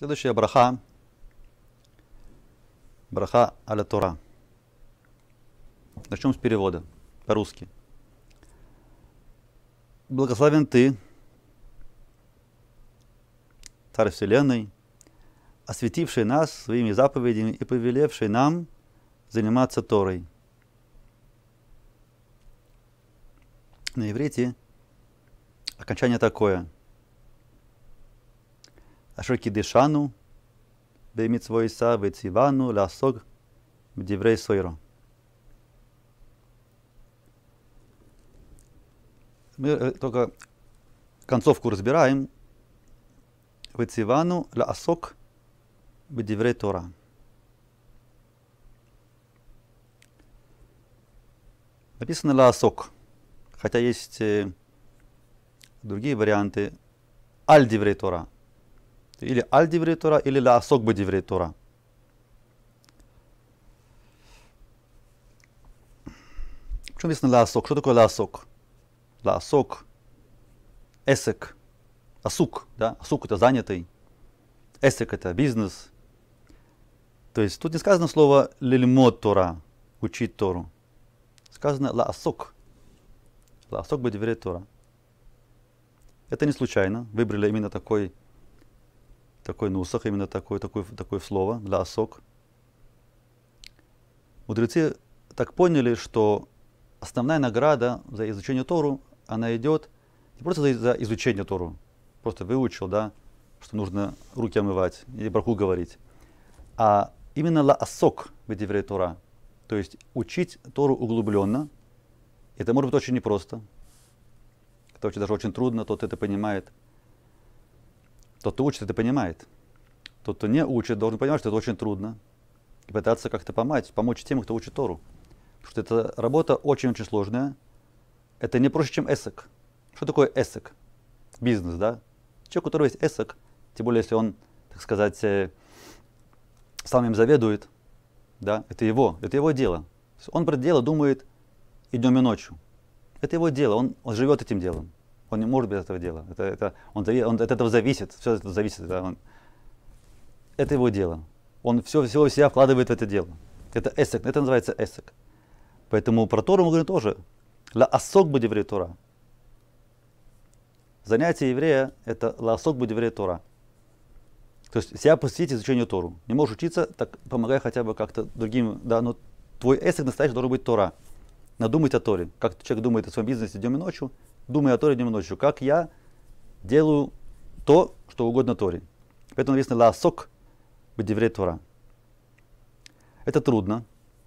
Следующая браха. Браха аля Тора. Начнем с перевода по-русски. Благословен ты, Царь Вселенной, осветивший нас своими заповедями и повелевший нам заниматься Торой. На иврите окончание такое. Ашер кидешану бемитцвойса вецивану ласог бдиврей сойро. Мы только концовку разбираем. Вецивану ласог бдиврей Тора. Написано ласок, хотя есть другие варианты. Аль-диврей Тора. Или аль-диврей Тора, или ласок бдиврей Тора. Почему написано ласок? Что такое ласок? Ласок, эсек, асук, да? Асук это занятый, эсек это бизнес. То есть тут не сказано слово лильмот Тора, учить Тору. Сказано ласок, ласок бдиврей Тора. Это не случайно. Выбрали именно такой нусах, именно такое слово, ласок. Мудрецы так поняли, что основная награда за изучение Тору, она идет не просто за изучение Тору, просто выучил, да, что нужно руки омывать или браху говорить, а именно лаасок бдиврей Тора, то есть учить Тору углубленно. Это может быть очень непросто, это даже очень трудно, тот это понимает. Тот, кто учит, это понимает. Тот, кто не учит, должен понимать, что это очень трудно, и пытаться как-то помочь тем, кто учит Тору. Потому что эта работа очень-очень сложная. Это не проще, чем эсек. Что такое эсек? Бизнес, да? Человек, у которого есть эсек, тем более, если он, так сказать, сам им заведует, да, это его дело. Он про дело думает и днем, и ночью. Это его дело, он живет этим делом. Он не может без этого дела. Он от этого зависит, все это зависит. Да, это его дело. Он все себя вкладывает в это дело. Это эсек, это называется эсек. Поэтому про Тору мы говорим тоже. Лаасок бдиврей Тора. Занятие еврея – это лаасок бдиврей Тора. То есть себя посвятить изучению Тору. Не можешь учиться, так помогай хотя бы как-то другим. Да, но твой эсек настоящий должен быть Тора. Надумать о Торе. Как человек думает о своем бизнесе днем и ночью, думай о Торе днем и ночью. Как я делаю то, что угодно Торе. Поэтому написано лаасок бдиврей Тора. Это трудно.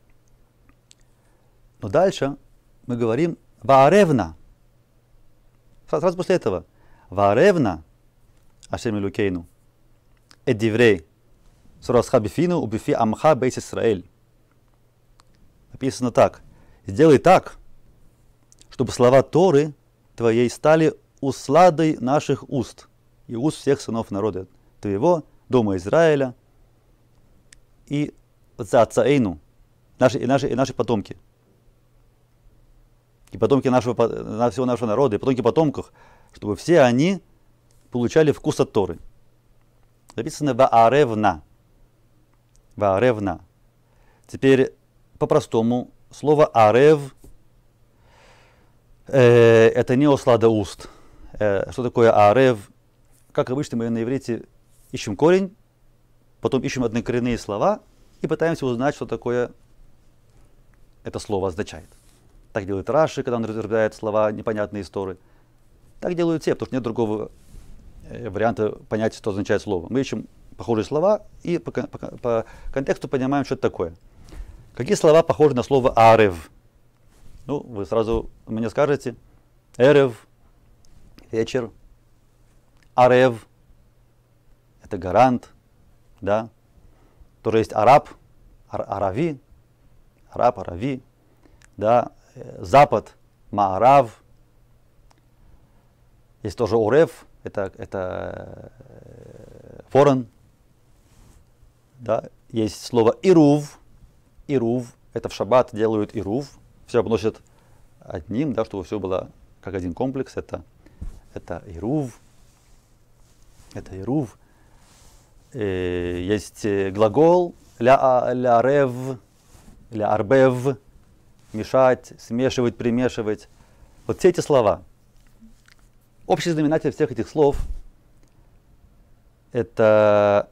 Но дальше мы говорим вааревна. Сразу после этого. Вааревна Ашем Элокейну эт диврей сурасха бифину убифи амха бейс Исраэль. Написано так. Сделай так, чтобы слова Торы твоей стали усладой наших уст и уст всех сынов народа твоего, дома Израиля и цаацаэйну, наши потомки. И потомки всего нашего народа, и потомки потомков, чтобы все они получали вкус от Торы. Написано вааревна. Вааревна. Теперь по-простому слово арев это не услада уст. Что такое арев? Как обычно мы на иврите ищем корень, потом ищем однокоренные слова и пытаемся узнать, что такое это слово означает. Так делает Раши, когда он разбирает слова непонятные из Торы. Так делают все, потому что нет другого варианта понять, что означает слово. Мы ищем похожие слова и по контексту понимаем, что это такое. Какие слова похожи на слово арев? Ну, вы сразу мне скажете. Эрев, вечер. Арев, это гарант, да. Тоже есть араб, арави, араб, арави, да. Запад, маарав. Есть тоже орев, это ворон. Да. Есть слово ирув. Ирув, это в шаббат делают ирув. Все обносят одним, да, чтобы все было как один комплекс. Это ирув. Это ирув. есть глагол ля-рев, ля-арбев, мешать, смешивать, примешивать. Вот все эти слова. Общий знаменатель всех этих слов – это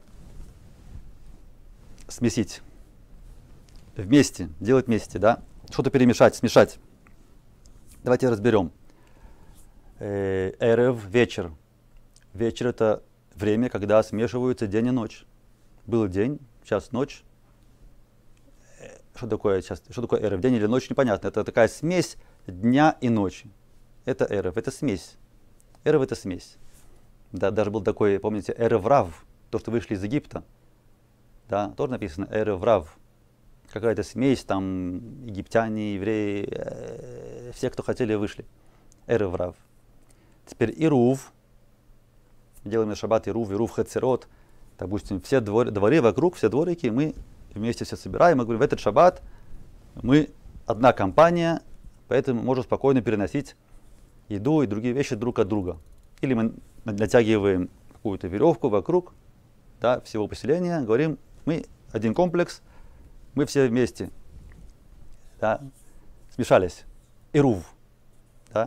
смесить. Вместе, делать вместе, да? Что-то перемешать, смешать. Давайте разберем. Эрев – вечер. Вечер – это время, когда смешиваются день и ночь. Был день, сейчас ночь. Что такое сейчас? Что такое эрев? День или ночь? Непонятно. Это такая смесь дня и ночи. Это эрев, это смесь. Эрев это смесь. Да, даже был такой, помните, эрев рав, то, что вышли из Египта. Да, тоже написано эрев рав. Какая-то смесь, там египтяне, евреи, все, кто хотели, вышли. Эрев рав. Теперь ирув. Делаем на шаббат ирув хацерот. Допустим, все дворы вокруг, все дворики, мы вместе все собираем. Мы говорим, в этот шаббат мы одна компания, поэтому можем спокойно переносить еду и другие вещи друг от друга. Или мы натягиваем какую-то веревку вокруг, да, всего поселения, говорим, мы один комплекс, мы все вместе, да, смешались. Ирув. Да.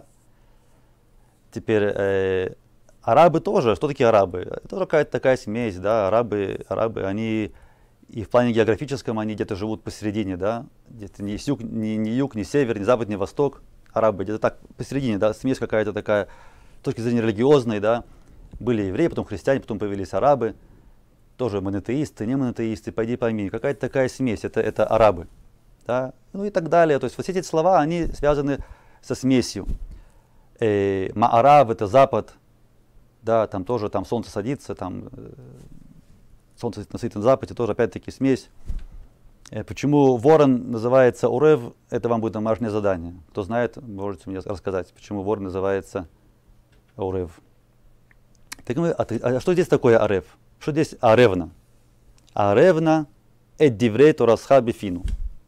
Теперь арабы тоже. Что такие арабы? Это какая-то такая смесь, да, арабы, они и в плане географическом они где-то живут посередине, да, где-то ни юг, ни север, ни запад, ни восток. Арабы где-то так посередине, да, смесь какая-то такая, с точки зрения религиозной, да. Были евреи, потом христиане, потом появились арабы, тоже монотеисты, не монотеисты, пойди пойми, какая-то такая смесь, это арабы, да, ну и так далее. То есть вот все эти слова, они связаны со смесью. Маарав это запад, да, там тоже там солнце садится, там солнце насытит на западе, тоже опять-таки смесь. Почему ворон называется урев, это вам будет домашнее задание. Кто знает, можете мне рассказать, почему ворон называется урев. Так мы, а что здесь такое арев? Что здесь аревна? Аревна эд диврей торасха бифину.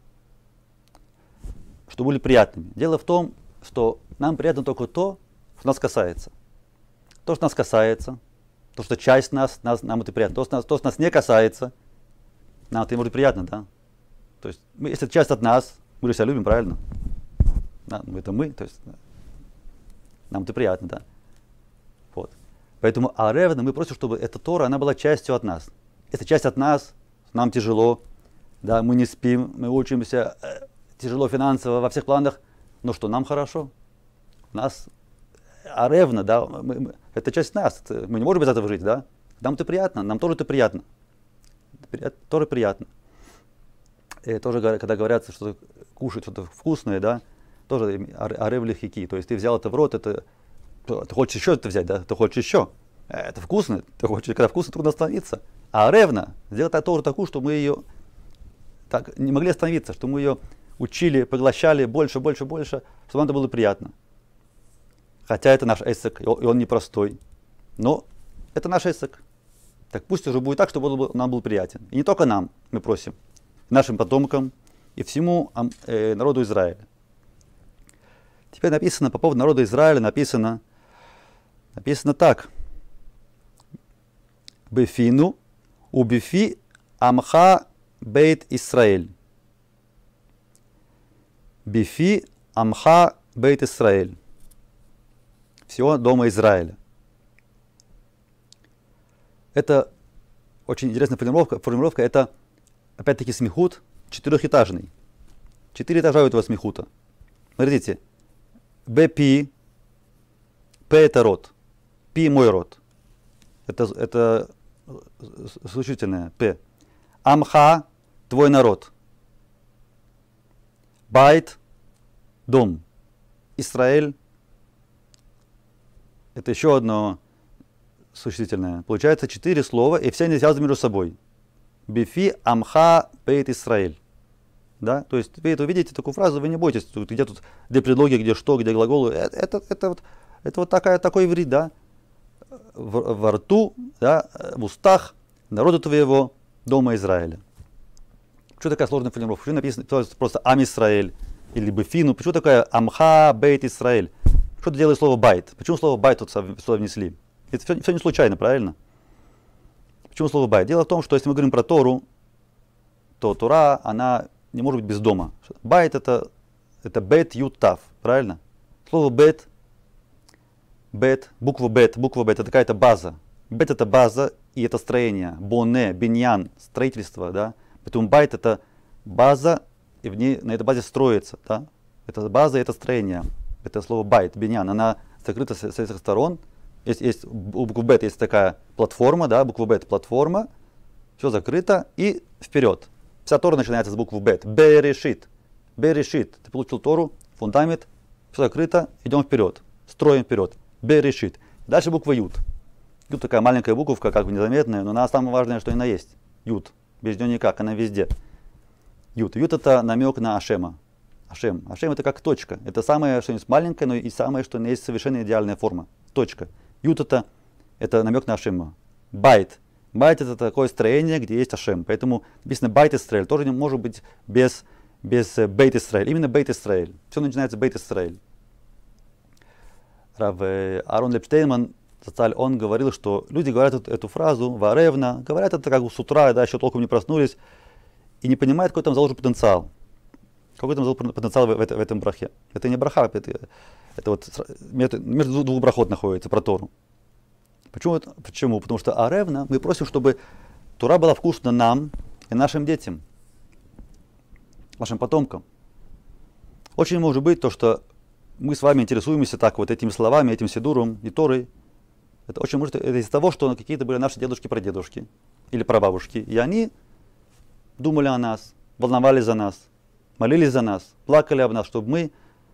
Что были приятными. Дело в том, что нам приятно только то, что нас касается. То, что нас касается, то, что часть нас нам это приятно. То, что нас не касается, нам это может приятно, да? То есть, если это часть от нас, мы же себя любим, правильно? Да, это мы, то есть нам это приятно, да. Вот. Поэтому аревна, мы просим, чтобы эта Тора, она была частью от нас. Это часть от нас, нам тяжело, да, мы не спим, мы учимся тяжело финансово во всех планах, но что, нам хорошо? У нас аревна, да, это часть нас, мы не можем без этого жить, да. Нам это приятно, нам тоже это приятно. Тоже приятно. И тоже, когда говорят, что кушать что-то вкусное, да, тоже арев лихики, то есть ты взял это в рот, это, ты хочешь еще это взять, да, ты хочешь еще, это вкусно, ты хочешь, когда вкусно, трудно остановиться. А аревна, сделать тоже такую, что мы ее так не могли остановиться, что мы ее учили, поглощали больше, чтобы нам это было приятно. Хотя это наш эсек, и он непростой, но это наш эсек. Так пусть уже будет так, чтобы он нам был приятен. И не только нам, мы просим, нашим потомкам и всему народу Израиля. Теперь написано по поводу народа Израиля, написано так. Бефину убифи амха бейт Исраэль. Бифи амха бейт Исраэль. Всего дома Израиля. Это очень интересная формулировка. Это опять-таки смехут четырехэтажный. 4 этажа у этого смехута. Смотрите. Б-пи. П это род. Пи мой род. Это существительное. П. Амха твой народ. Байт дом. Исраэль это еще одно существительное. Получается 4 слова, и все они связаны между собой. Бифи амха бейт Исраэль. Да? То есть вы это увидите, такую фразу, вы не бойтесь, где тут, где предлоги, где что, где глаголы. Это вот такой иврит, да? Во рту, да, в устах народа твоего, дома Израиля. Почему такая сложная формулировка? Почему написано просто Ам Исраэль или Бефину? Почему такая Амха Бейт Исраэль? Что ты делаешь слово байт? Почему слово байт тут сюда внесли? Это все не случайно, правильно? Почему слово байт? Дело в том, что если мы говорим про Тору, то Тора, она не может быть без дома. Байт это бет, ют, тав, правильно? Слово бет, буква бет это какая-то база. Бет это база и это строение. Боне, биньян, строительство, да. Поэтому байт это база, и на этой базе строится, да. Это база, это строение. Это слово байт, биньян, она закрыта с этих сторон. У буквы бет есть такая платформа, да, буква бет платформа, все закрыто и вперед. Вся Тора начинается с буквы бет. Берешит. Берешит. Ты получил Тору, фундамент, все закрыто, идем вперед, строим вперед. Берешит. Дальше буква ют. Ют такая маленькая буковка, как бы незаметная, но она самое важное, что она есть. Ют. Без нее никак, она везде. Ют. Ют это намек на Ашема. Ашем. Ашем это как точка. Это самое, что есть маленькое, но и самое, что есть совершенно идеальная форма. Точка. Ют это намек на Ашема. Байт. Байт это такое строение, где есть Ашем. Поэтому написано Байт Исраэль. Тоже не может быть без Бейт Исраэль. Именно Бейт Исраэль. Все начинается Бейт Исраэль. Рав Аарон Лепштейнман, он говорил, что люди говорят эту фразу варевна, говорят это как с утра, да, еще толком не проснулись, и не понимают, какой там заложен потенциал. Какой там заложен потенциал в этом брахе. Это не браха, это вот между двух брахот находится про Тору. Почему? Потому что аревна, мы просим, чтобы Тора была вкусна нам и нашим детям, нашим потомкам. Очень может быть то, что мы с вами интересуемся так вот этими словами, этим сидуром и Торой. Это очень может это из-за того, что какие-то были наши дедушки-прадедушки или прабабушки, и они думали о нас, волновались за нас, молились за нас, плакали об нас, чтобы мы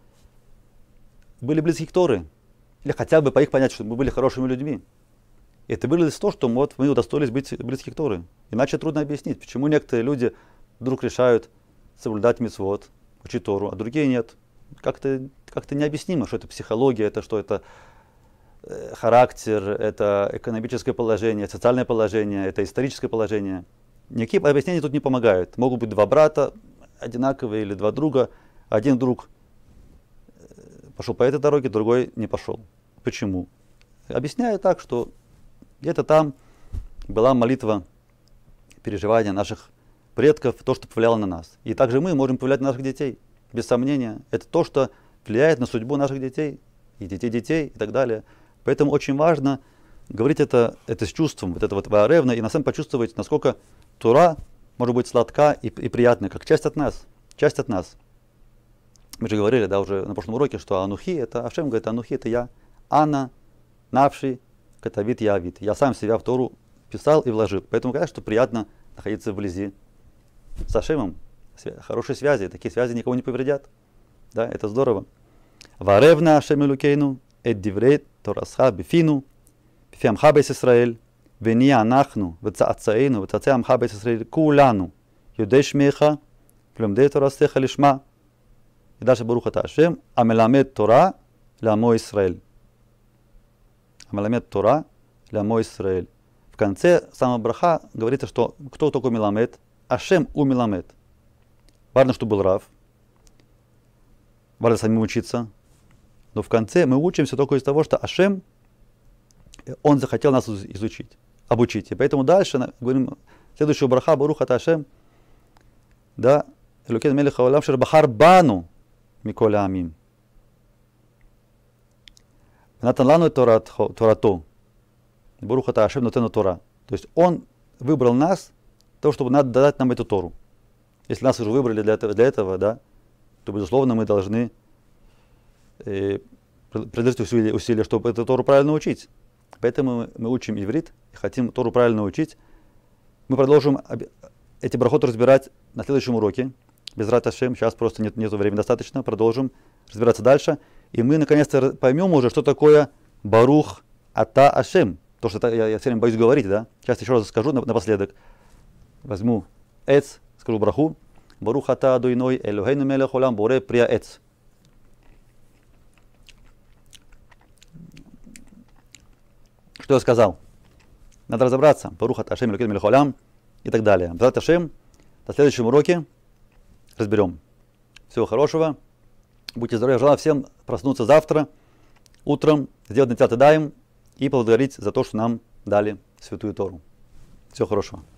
были близки к Торе, или хотя бы по их понять, чтобы мы были хорошими людьми. И это вылилось в то, что мы удостоились быть близки к Торе. Иначе трудно объяснить, почему некоторые люди вдруг решают соблюдать мицвот, учить Тору, а другие нет. Как-то необъяснимо, что это психология, это что это характер, это экономическое положение, социальное положение, это историческое положение. Никакие объяснения тут не помогают. Могут быть два брата одинаковые или два друга. Один друг пошел по этой дороге, другой не пошел. Почему? Объясняю так, что где-то там была молитва, переживания наших предков, то, что повлияло на нас. И также мы можем повлиять на наших детей. Без сомнения. Это то, что влияет на судьбу наших детей, и детей и так далее. Поэтому очень важно говорить это с чувством, вот это вот вааревна, и на самом почувствовать, насколько Тора может быть сладка и приятна, как часть от нас. Часть от нас. Мы же говорили, да, уже на прошлом уроке, что Анухи, это Ашем говорит, Анухи это я. Анна, Навши, Катавит, Явит. Я сам себя в Тору писал и вложил. Поэтому, конечно, что приятно находиться вблизи с Ашемом. Хорошие связи, такие связи никого не повредят. Да, это здорово. Варевна Ашем Элукейну, эд диврей Торасха бифину, бифи амха бейс Исраэль, вения анахну, вецаацаэйну, вецаацэ амха бейс Исраэль, кулану, юдей шмеха, клюмдей Торасеха лишма. И дальше Барух ата Ашем, амеламед Тора лямо Исраэль. Амеламед Тора лямо Исраэль. В конце самого браха говорится, что кто такой меламед? Ашем у меламед. Важно, чтобы был рав. Важно самим учиться. Но в конце мы учимся только из того, что Ашем, он захотел нас изучить, обучить. И поэтому дальше говорим, следующего браха, Барух ата Ашем, да, Элокейну мелех хаолам шер бахар бану миколе амим. Натан лану Торато. Барух ата Ашем нотену Тора. То есть он выбрал нас, для того, чтобы надо дать нам эту Тору. Если нас уже выбрали для этого, да, то, безусловно, мы должны приложить усилия, чтобы эту Тору правильно учить. Поэтому мы учим иврит и хотим Тору правильно учить. Мы продолжим эти брахот разбирать на следующем уроке. Безрат Ашем, сейчас просто нет времени достаточно. Продолжим разбираться дальше. И мы наконец-то поймем уже, что такое Барух ата Ашем. То, что я все время боюсь говорить, да. Сейчас еще раз скажу напоследок. Возьму эц, скажу браху. Барух ата Адоной Элохейну мелех олам боре прия эц. Что я сказал? Надо разобраться. Барух ата Ашем Элохейну мелех олам и так далее. Безрат Ашем, на следующем уроке разберем. Всего хорошего. Будьте здоровы. Желаю всем проснуться завтра, утром, сделать Натилат Ядаим и поблагодарить за то, что нам дали Святую Тору. Всего хорошего.